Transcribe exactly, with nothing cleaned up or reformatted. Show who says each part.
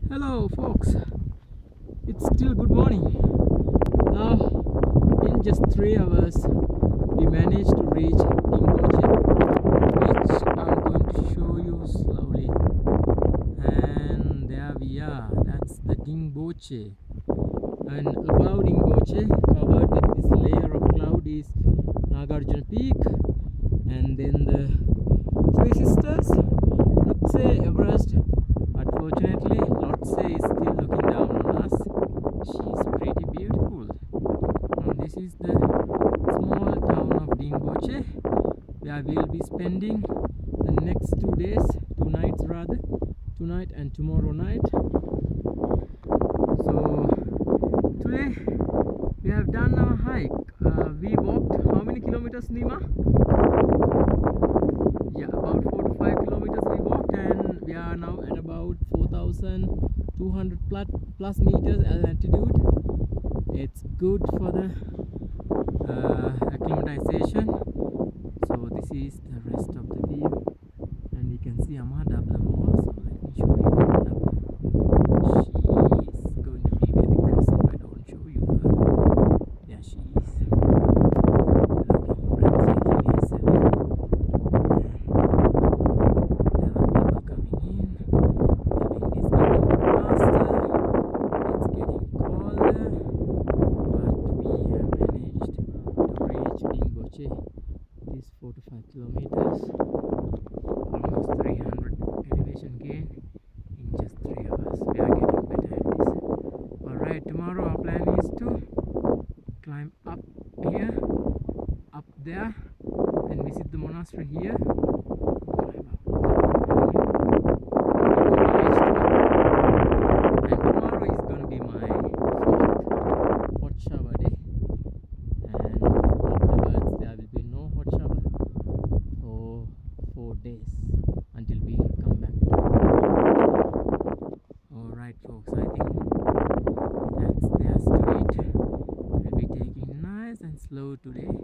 Speaker 1: Hello folks, it's still good morning. Now in just three hours we managed to reach Dingboche, which I'm going to show you slowly. And there we are, that's the Dingboche. And above Dingboche, covered with this layer of cloud, is Nagarjuna Peak, and then the Three Sisters, Lutse, Everest. Unfortunately, Lotse is still looking down on us. She's pretty beautiful. And this is the small town of Dingboche, where we'll be spending the next two days, two nights rather, tonight and tomorrow night. So today we have done our hike. Uh, we walked how many kilometers, Nima? Yeah, about four to five kilometers we walked, and we are now at about four thousand two hundred plus, plus meters altitude. It's good for the uh, acclimatization. So this is the rest of the view, and you can see Amadabla more. So let me show you Amadabla. She's going to be very cross if I don't show you her. There she is. This four to five kilometers, almost three hundred elevation gain in just three hours. We are getting better at this. Alright, tomorrow our plan is to climb up here, up there, and visit the monastery here. Climb up and tomorrow is going to be my fourth hot shower day. Days until we come back to Alright folks, I think that's there's to it. We'll be taking nice and slow today.